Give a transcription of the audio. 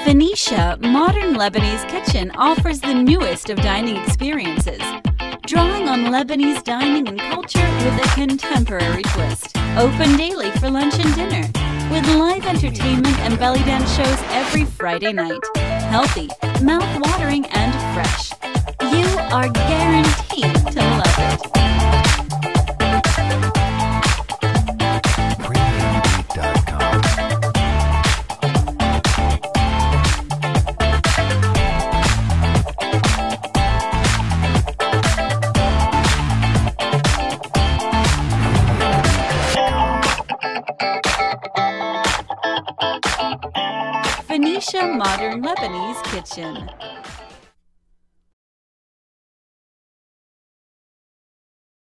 FINICIA Modern Lebanese Kitchen offers the newest of dining experiences, drawing on Lebanese dining and culture with a contemporary twist. Open daily for lunch and dinner, with live entertainment and belly dance shows every Friday night. Healthy, mouth-watering, and fresh. You are guaranteed to love it. FINICIA Modern Lebanese Kitchen.